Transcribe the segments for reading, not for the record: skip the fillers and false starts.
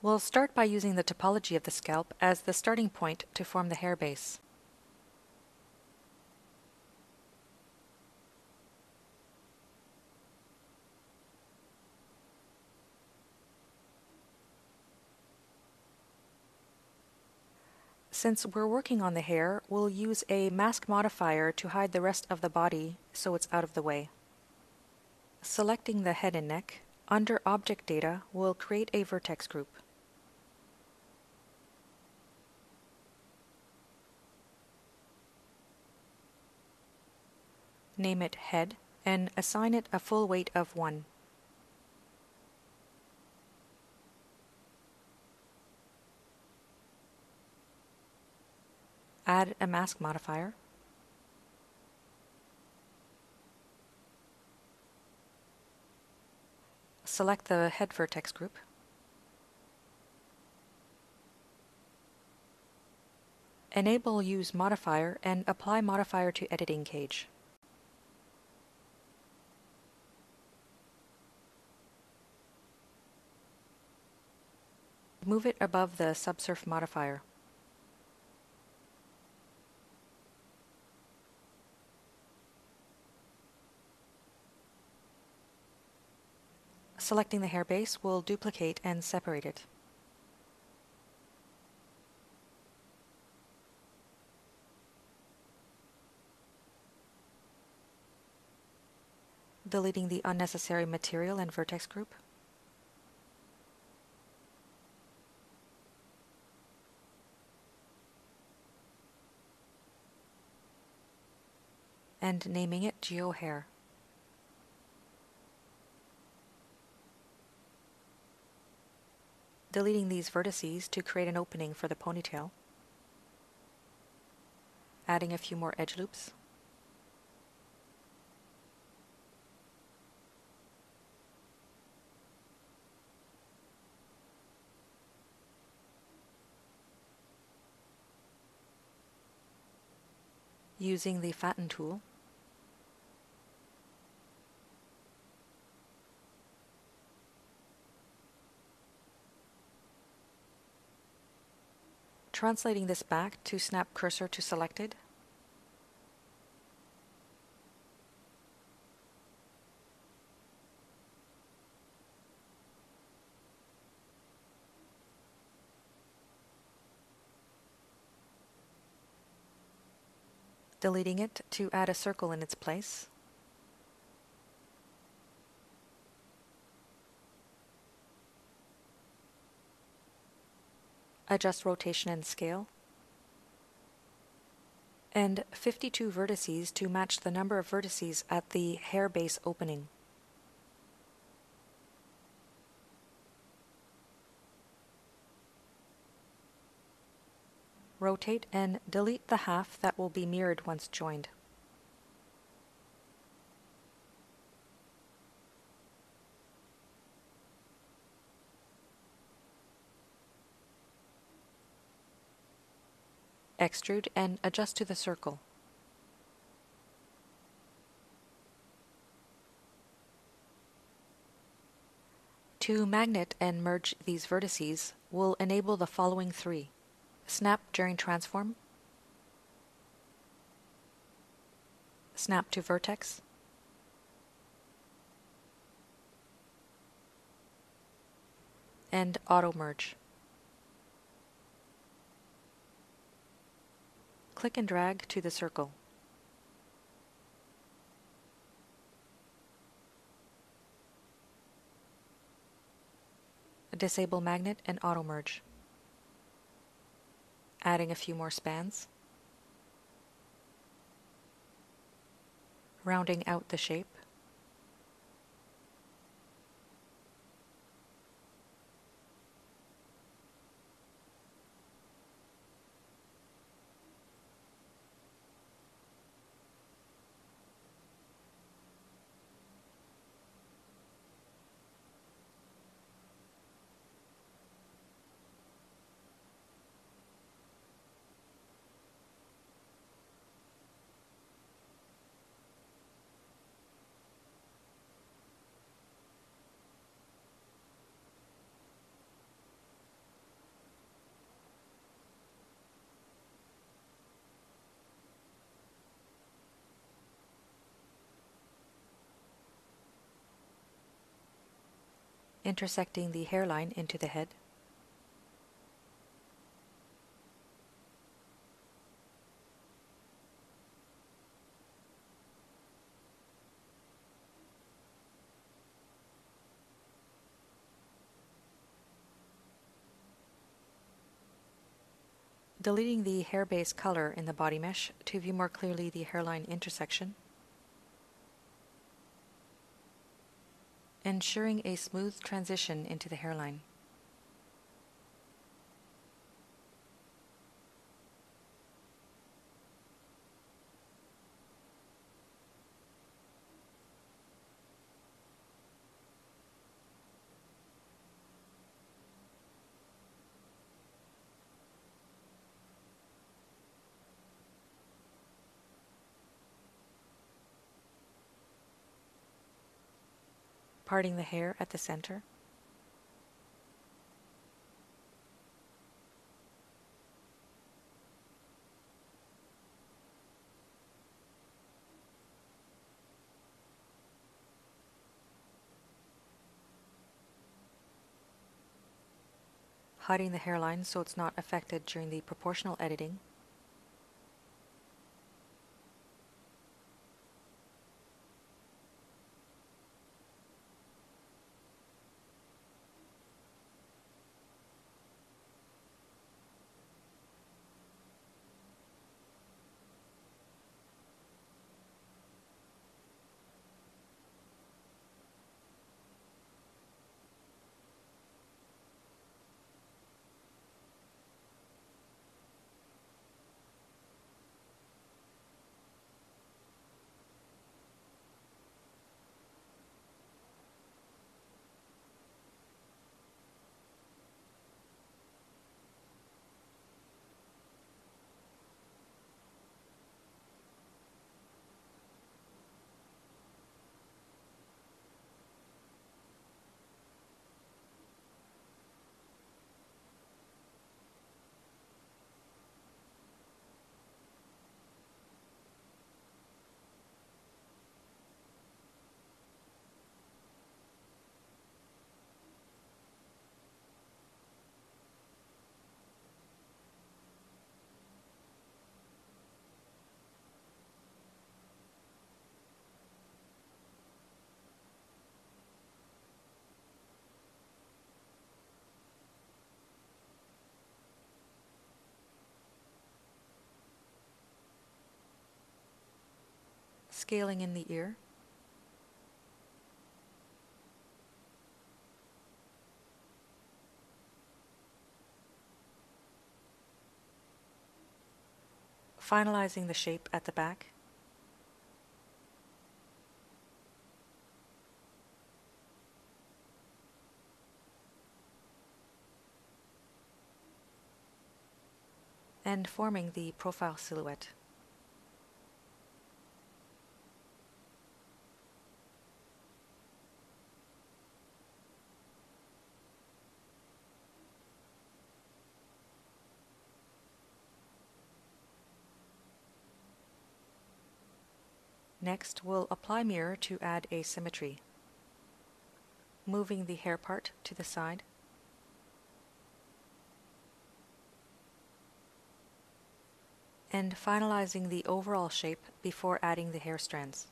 We'll start by using the topology of the scalp as the starting point to form the hair base. Since we're working on the hair, we'll use a mask modifier to hide the rest of the body so it's out of the way. Selecting the head and neck, under Object Data, we'll create a vertex group. Name it Head and assign it a full weight of 1. Add a mask modifier. Select the head vertex group. Enable Use Modifier and apply modifier to editing cage. Move it above the subsurf modifier. Selecting the hair base, we'll duplicate and separate it. Deleting the unnecessary material and vertex group. And naming it GeoHair. Deleting these vertices to create an opening for the ponytail. Adding a few more edge loops. Using the Fatten tool, translating this back to snap cursor to selected, deleting it to add a circle in its place, adjust rotation and scale, and 52 vertices to match the number of vertices at the hair base opening. Rotate and delete the half that will be mirrored once joined. Extrude and adjust to the circle. To magnet and merge these vertices, we'll enable the following 3. Snap during transform, snap to vertex, and auto merge. Click and drag to the circle. Disable magnet and auto merge. Adding a few more spans. Rounding out the shape. intersecting the hairline into the head. Deleting the hair base color in the body mesh to view more clearly the hairline intersection. Ensuring a smooth transition into the hairline. Parting the hair at the center. Hiding the hairline so it's not affected during the proportional editing. Scaling in the ear. Finalizing the shape at the back. And forming the profile silhouette. Next, we'll apply mirror to add asymmetry. Moving the hair part to the side. And finalizing the overall shape before adding the hair strands.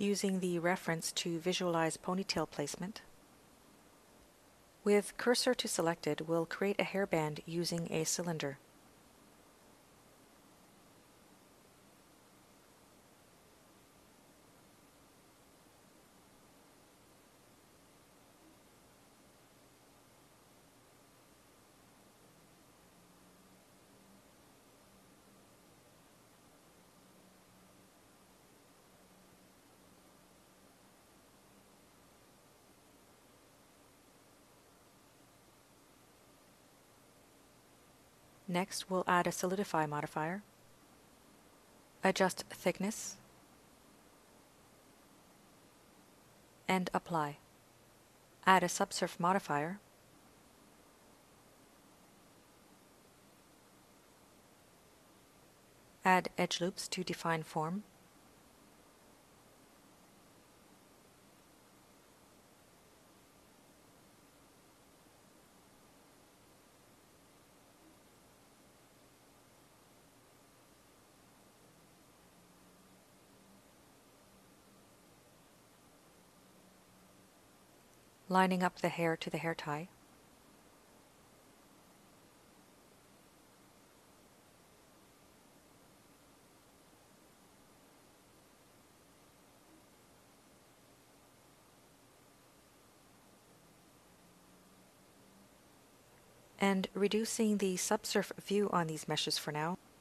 using the reference to visualize ponytail placement. With cursor to selected, we'll create a hairband using a cylinder. Next, we'll add a solidify modifier, adjust thickness, and apply. Add a subsurf modifier, add edge loops to define form, lining up the hair to the hair tie. And reducing the subsurf view on these meshes for now.